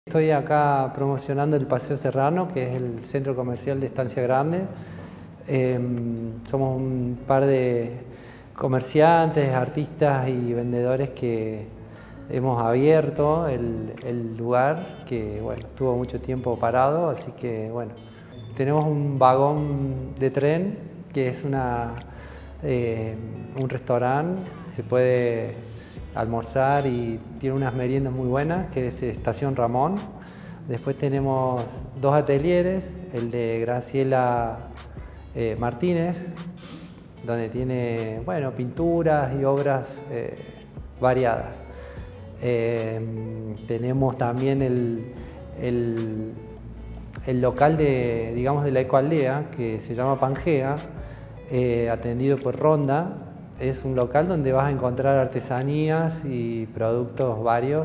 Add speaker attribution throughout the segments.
Speaker 1: Estoy acá promocionando el Paseo Serrano, que es el centro comercial de Estancia Grande. Somos un par de comerciantes, artistas y vendedores que hemos abierto el lugar, que bueno, estuvo mucho tiempo parado, así que bueno. Tenemos un vagón de tren, que es un restaurante, se puede almorzar y tiene unas meriendas muy buenas, que es Estación Ramón. Después tenemos dos atelieres, el de Graciela Martínez, donde tiene bueno, pinturas y obras variadas. Tenemos también el local de, digamos, de la ecoaldea, que se llama Pangea, atendido por Ronda. Es un local donde vas a encontrar artesanías y productos varios.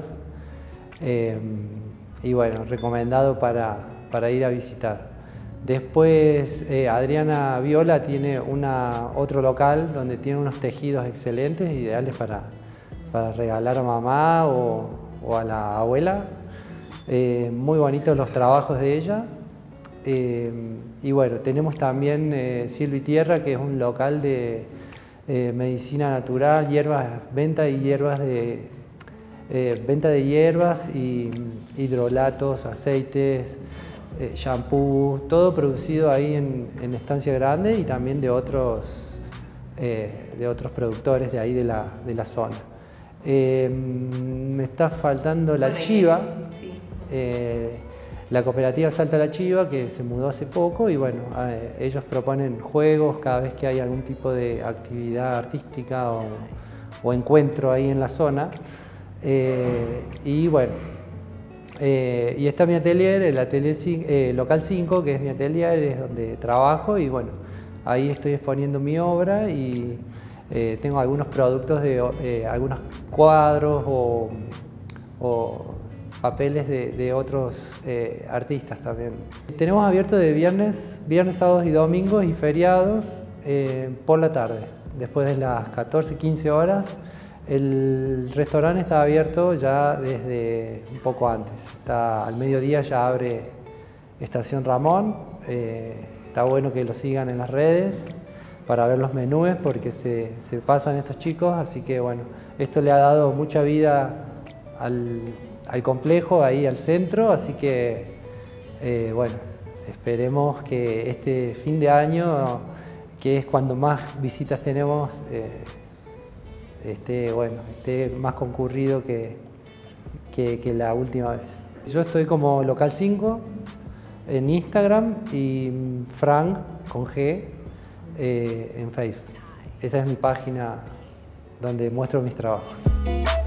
Speaker 1: Y bueno, recomendado para ir a visitar. Después Adriana Viola tiene otro local donde tiene unos tejidos excelentes, ideales para regalar a mamá o a la abuela. Muy bonitos los trabajos de ella. Y bueno, tenemos también Cielo y Tierra, que es un local de medicina natural, venta de hierbas y hidrolatos, aceites, shampoo, todo producido ahí en Estancia Grande y también de otros productores de ahí de la zona. Me está faltando la Chiva. Sí. La cooperativa Salta la Chiva, que se mudó hace poco, y bueno, ellos proponen juegos cada vez que hay algún tipo de actividad artística o encuentro ahí en la zona. Y bueno, y está mi atelier, el atelier local 5, que es mi atelier, es donde trabajo, y bueno, ahí estoy exponiendo mi obra y tengo algunos productos de algunos cuadros o papeles de otros artistas también. Tenemos abierto de viernes, sábados y domingos y feriados por la tarde, después de las 14-15 horas. El restaurante está abierto ya desde un poco antes. Al mediodía ya abre Estación Ramón. Está bueno que lo sigan en las redes para ver los menús, porque se pasan estos chicos, así que bueno, esto le ha dado mucha vida al complejo, ahí al centro, así que bueno, esperemos que este fin de año, que es cuando más visitas tenemos, esté más concurrido que la última vez. Yo estoy como Local 5 en Instagram y Frank con G en Facebook. Esa es mi página donde muestro mis trabajos.